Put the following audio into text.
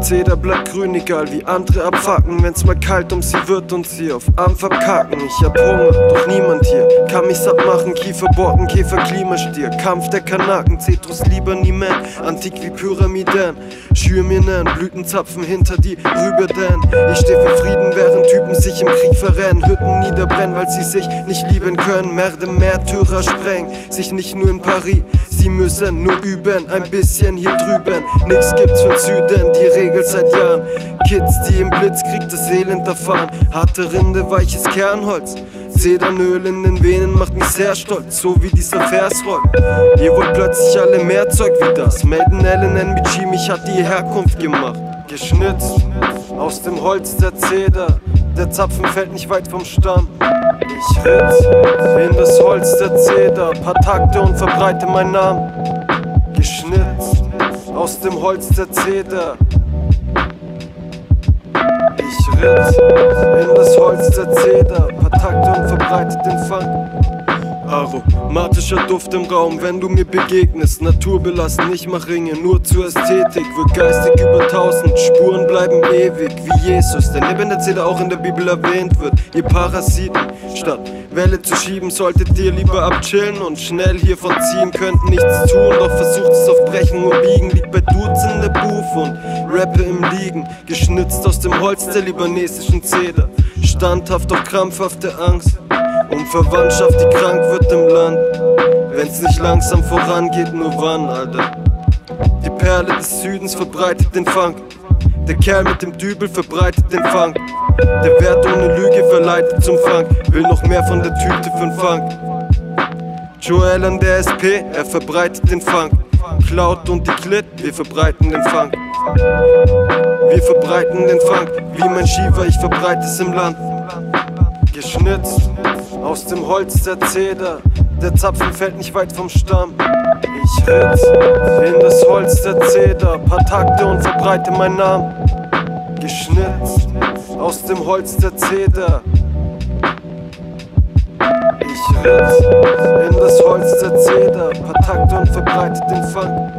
Zeder bleibt grün, egal wie andere abfacken. Wenn's mal kalt um sie wird und sie auf Arm verkacken. Ich hab Hunger, doch niemand hier kann mich satt machen. Kiefer, Borkenkäfer, Klimastier, Kampf der Kanaken. Cetrus lieber nie mehr, antik wie Pyramiden. Schür mir nähen, Blütenzapfen hinter die Rüberden. Ich steh für Frieden, während Typen sich im Krieg verrennen. Hütten niederbrennen, weil sie sich nicht lieben können. Märtyrer sprengen sich nicht nur in Paris. Sie müssen nur üben, ein bisschen hier drüben. Nix gibt's für den Süden, die Regel seit Jahren. Kids, die im Blitzkrieg das Elend erfahren. Harte Rinde, weiches Kernholz. Zedernöl in den Venen macht mich sehr stolz, so wie dieser Vers rollt. Ihr wollt plötzlich alle mehr Zeug wie das. Melden LNNBG, mich hat die Herkunft gemacht. Geschnitzt aus dem Holz der Zeder. Der Zapfen fällt nicht weit vom Stamm. Ich ritz in das Holz der Zeder, paar Takte und verbreite meinen Namen. Geschnitzt aus dem Holz der Zeder. Ich ritz in das Holz der Zeder, paar Takte und verbreite den Fang. Aromatischer Duft im Raum, wenn du mir begegnest. Naturbelassen, ich mach Ringe nur zur Ästhetik. Wird geistig über 1000, Spuren bleiben ewig wie Jesus, der neben der Zeder auch in der Bibel erwähnt wird. Ihr Parasiten, statt Welle zu schieben, solltet ihr lieber abchillen und schnell hiervon ziehen. Könnt nichts tun, doch versucht es auf Brechen und Biegen. Liegt bei Dudes in der Booth und rappe im Liegen. Geschnitzt aus dem Holz der libanesischen Zeder. Standhaft, doch krampfhafte Angst um Verwandtschaft, die krank wird im Land. Wenn's nicht langsam vorangeht, nur wann, Alter? Die Perle des Südens verbreitet den Funk. Der Kerl mit dem Dübel verbreitet den Funk. Der Wert ohne Lüge verleitet zum Funk. Will noch mehr von der Tüte für'n Funk. Joel an der SP, er verbreitet den Funk. Cloud und die Klit, wir verbreiten den Funk. Wir verbreiten den Funk, wie mein Shiva, ich verbreite es im Land. Geschnitzt aus dem Holz der Zeder, der Zapfen fällt nicht weit vom Stamm. Ich ritz in das Holz der Zeder, paar Takte und verbreite meinen Namen. Geschnitzt aus dem Holz der Zeder. Ich ritz in das Holz der Zeder, paar Takte und verbreite den Funk.